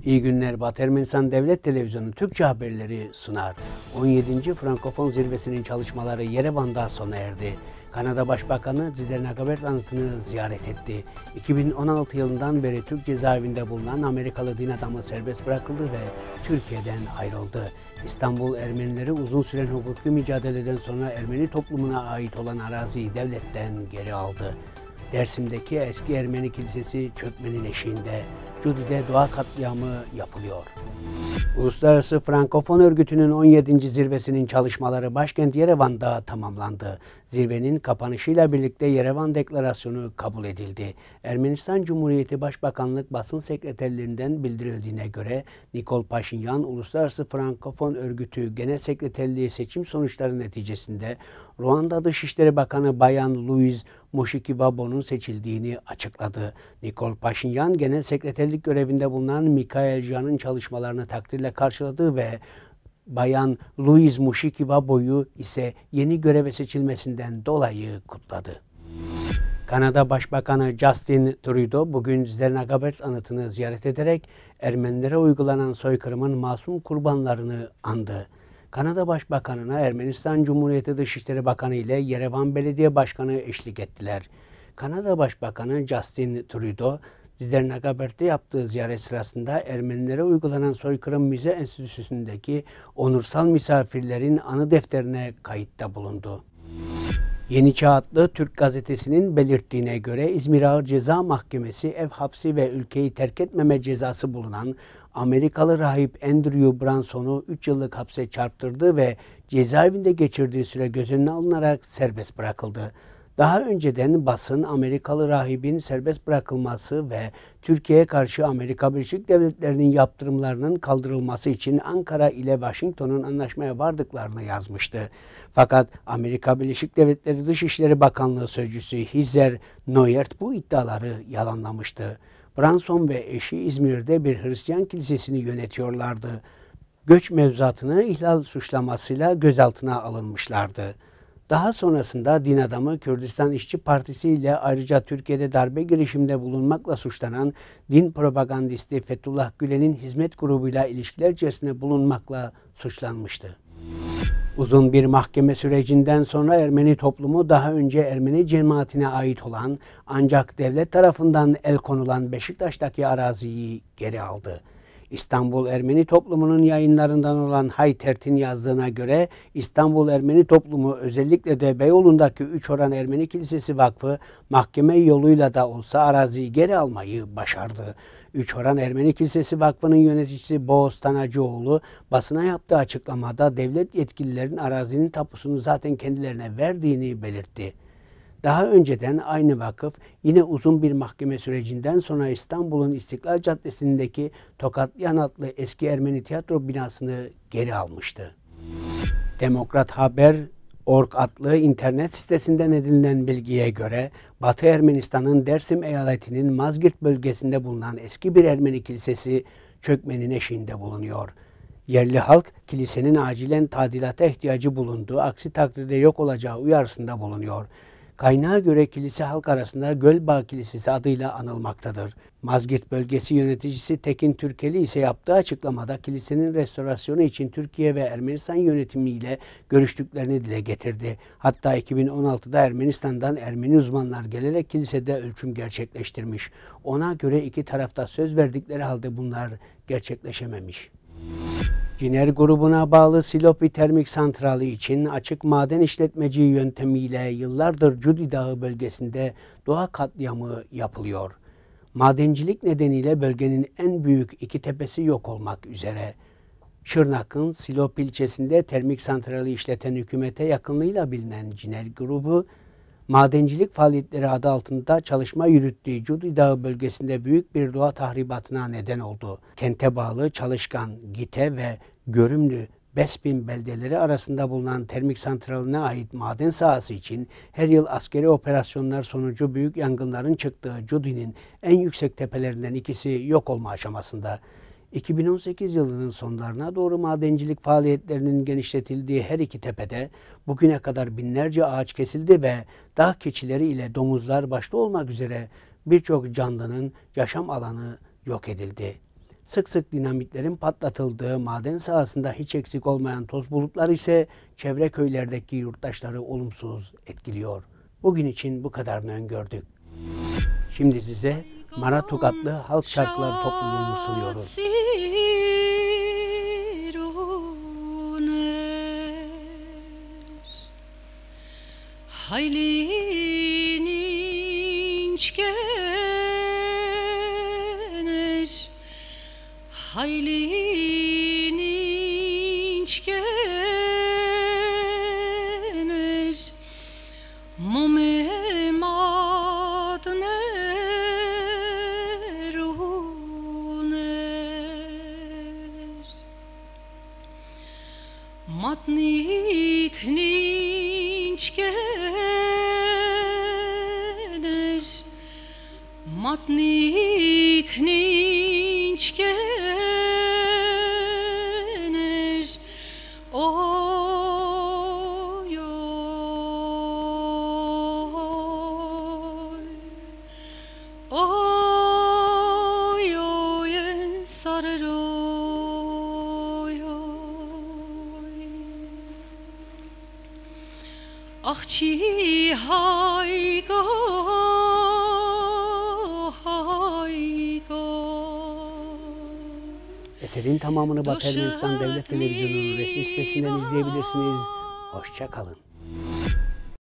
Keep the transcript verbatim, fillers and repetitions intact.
İyi günler. Batı Ermenistan Devlet Televizyonu Türkçe haberleri sunar. on yedinci Frankofon Zirvesi'nin çalışmaları Yerevan'da sona erdi. Kanada Başbakanı Zidernagabert anıtını ziyaret etti. iki bin on altı yılından beri Türk cezaevinde bulunan Amerikalı din adamı serbest bırakıldı ve Türkiye'den ayrıldı. İstanbul Ermenileri uzun süren hukuki mücadeleden sonra Ermeni toplumuna ait olan araziyi devletten geri aldı. Dersim'deki eski Ermeni kilisesi çökmenin eşiğinde. Cudi'de doğa katliamı yapılıyor. Uluslararası Frankofon Örgütü'nün on yedinci zirvesinin çalışmaları başkent Yerevan'da tamamlandı. Zirvenin kapanışıyla birlikte Yerevan Deklarasyonu kabul edildi. Ermenistan Cumhuriyeti Başbakanlık basın sekreterlerinden bildirildiğine göre Nikol Paşinyan, Uluslararası Frankofon Örgütü Genel Sekreterliği seçim sonuçları neticesinde Ruanda Dışişleri Bakanı Bayan Louise Mushikiwabo'nun seçildiğini açıkladı. Nikol Paşinyan, Genel Sekreterlik görevinde bulunan Mikhail Jan'ın çalışmalarını takdirle karşıladı ve Bayan Louise Mushikiwabo'yu ise yeni göreve seçilmesinden dolayı kutladı. Kanada Başbakanı Justin Trudeau bugün Zidernagabert anıtını ziyaret ederek Ermenilere uygulanan soykırımın masum kurbanlarını andı. Kanada Başbakanı'na Ermenistan Cumhuriyeti Dışişleri Bakanı ile Yerevan Belediye Başkanı eşlik ettiler. Kanada Başbakanı Justin Trudeau, Zidernagabert'te yaptığı ziyaret sırasında Ermenilere uygulanan soykırım müze enstitüsündeki onursal misafirlerin anı defterine kayıtta bulundu. Yeni Çağ adlı Türk gazetesinin belirttiğine göre İzmir Ağır Ceza Mahkemesi ev hapsi ve ülkeyi terk etmeme cezası bulunan Amerikalı rahip Andrew Branson'u üç yıllık hapse çarptırdı ve cezaevinde geçirdiği süre göz önüne alınarak serbest bırakıldı. Daha önceden basın Amerikalı rahibin serbest bırakılması ve Türkiye'ye karşı Amerika Birleşik Devletleri'nin yaptırımlarının kaldırılması için Ankara ile Washington'un anlaşmaya vardıklarını yazmıştı. Fakat Amerika Birleşik Devletleri Dışişleri Bakanlığı Sözcüsü Heather Nauert bu iddiaları yalanlamıştı. Branson ve eşi İzmir'de bir Hristiyan kilisesini yönetiyorlardı. Göç mevzuatını ihlal suçlamasıyla gözaltına alınmışlardı. Daha sonrasında din adamı Kürdistan İşçi Partisi ile ayrıca Türkiye'de darbe girişiminde bulunmakla suçlanan din propagandisti Fethullah Gülen'in hizmet grubuyla ilişkiler içerisinde bulunmakla suçlanmıştı. Uzun bir mahkeme sürecinden sonra Ermeni toplumu daha önce Ermeni cemaatine ait olan ancak devlet tarafından el konulan Beşiktaş'taki araziyi geri aldı. İstanbul Ermeni toplumunun yayınlarından olan Haytert'in yazdığına göre İstanbul Ermeni toplumu özellikle de Beyoğlu'ndaki Üçoran Ermeni Kilisesi Vakfı mahkeme yoluyla da olsa araziyi geri almayı başardı. Üçoran Ermeni Kilisesi Vakfı'nın yöneticisi Boğaz Tanacıoğlu basına yaptığı açıklamada devlet yetkililerin arazinin tapusunu zaten kendilerine verdiğini belirtti. Daha önceden aynı vakıf yine uzun bir mahkeme sürecinden sonra İstanbul'un İstiklal Caddesi'ndeki Tokatlıyan adlı eski Ermeni tiyatro binasını geri almıştı. Demokrat Haber nokta org adlı internet sitesinden edinilen bilgiye göre Batı Ermenistan'ın Dersim eyaletinin Mazgirt bölgesinde bulunan eski bir Ermeni kilisesi çökmenin eşiğinde bulunuyor. Yerli halk kilisenin acilen tadilata ihtiyacı bulunduğu, aksi takdirde yok olacağı uyarısında bulunuyor. Kaynağa göre kilise halk arasında Gölbağ Kilisesi adıyla anılmaktadır. Mazgirt bölgesi yöneticisi Tekin Türkeli ise yaptığı açıklamada kilisenin restorasyonu için Türkiye ve Ermenistan yönetimiyle görüştüklerini dile getirdi. Hatta iki bin on altıda Ermenistan'dan Ermeni uzmanlar gelerek kilisede ölçüm gerçekleştirmiş. Ona göre iki tarafta söz verdikleri halde bunlar gerçekleşememiş. Ciner grubuna bağlı Silopi Termik Santrali için açık maden işletmeciliği yöntemiyle yıllardır Cudi Dağı bölgesinde doğa katliamı yapılıyor. Madencilik nedeniyle bölgenin en büyük iki tepesi yok olmak üzere. Şırnak'ın Silopi ilçesinde termik santrali işleten hükümete yakınlığıyla bilinen Ciner grubu, madencilik faaliyetleri adı altında çalışma yürüttüğü Cudi Dağı bölgesinde büyük bir doğa tahribatına neden oldu. Kente bağlı Çalışkan, Gite ve Görümlü, Bespin beldeleri arasında bulunan termik santraline ait maden sahası için her yıl askeri operasyonlar sonucu büyük yangınların çıktığı Cudi'nin en yüksek tepelerinden ikisi yok olma aşamasında. iki bin on sekiz yılının sonlarına doğru madencilik faaliyetlerinin genişletildiği her iki tepede bugüne kadar binlerce ağaç kesildi ve dağ keçileri ile domuzlar başta olmak üzere birçok canlının yaşam alanı yok edildi. Sık sık dinamitlerin patlatıldığı maden sahasında hiç eksik olmayan toz bulutları ise çevre köylerdeki yurttaşları olumsuz etkiliyor. Bugün için bu kadarını öngördük. Şimdi size Mara Tukatlı Halk Şarkıları topluluğunu sunuyoruz. Haylin inçgener Momemad neruner Matnik ninçgener Matnik ninçgener Oy, oy, oy, oy, sarır oy, oy. Akçi hayko, hayko. Eserin tamamını Batı Ermenistan Devlet Televizyonu'nun resmi sitesinden izleyebilirsiniz. Hoşça kalın.